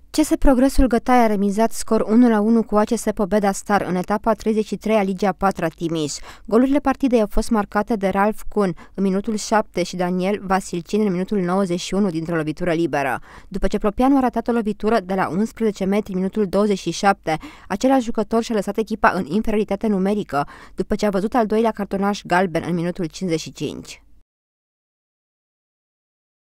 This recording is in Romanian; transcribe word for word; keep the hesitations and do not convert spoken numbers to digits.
C S Progresul Gătaia a remizat scor unu la unu cu A C S Pobeda Star în etapa treizeci și trei a Ligii a patra Timiș. Golurile partidei au fost marcate de Ralf Kun în minutul șapte și Daniel Vasilcin în minutul nouăzeci și unu dintr-o lovitură liberă. După ce Propianu a ratat o lovitură de la unsprezece metri în minutul douăzeci și șapte, același jucător și-a lăsat echipa în inferioritate numerică, după ce a văzut al doilea cartonaș galben în minutul cincizeci și cinci.